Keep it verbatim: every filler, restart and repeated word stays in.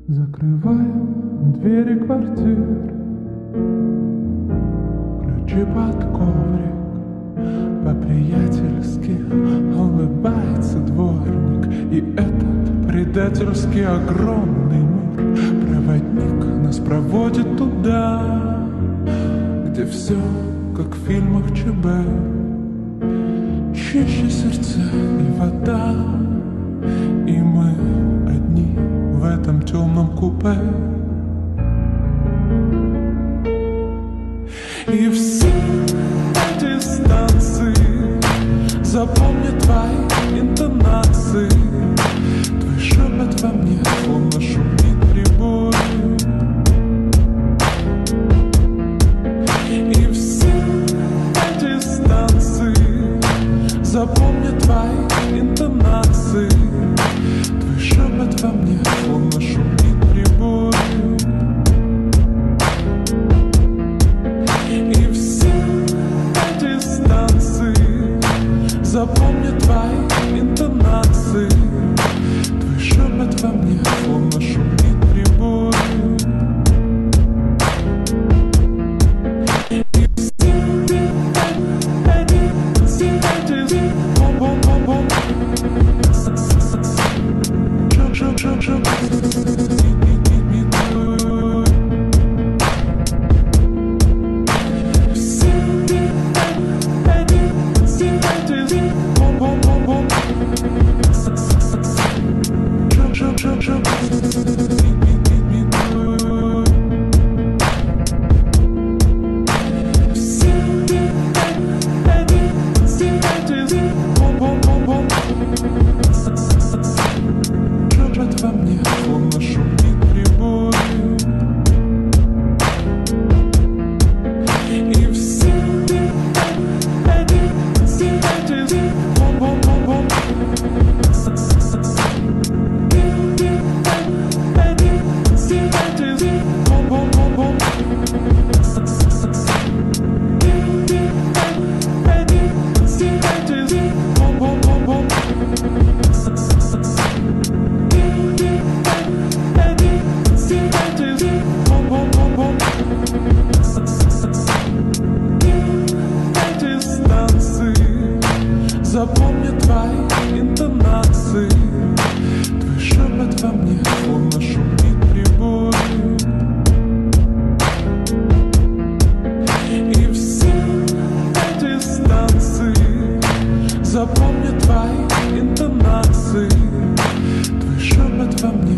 Закрываем двери квартир, ключи под коврик. По-приятельски улыбается дворник, и этот предательский огромный мир проводник нас проводит туда, где все как в фильмах ЧБ, чище сердца и вода, и мы одни в этом темном купе. И все эти станции запомнят твои интонации, твой шепот во мне, словно шумит прибой. И все эти станции запомнят твои интонации, твой шепот во мне, словно шумит прибой. И все эти станции запомнят твои интонации, твой шепот во мне, словно шумит прибой. И все эти бом-бом-бом-бом, шоп-шоп-шоп-шоп. Во мне, словно шумит прибой. И все эти бом-бом-бом-бом, бом-бом-бом-бом, бом-бом-бом-бом. Эти станции запомнят твои интонации, твой шепот во мне, словно шумит прибой. И все эти станции запомнят твои интонации, твой шепот во мне,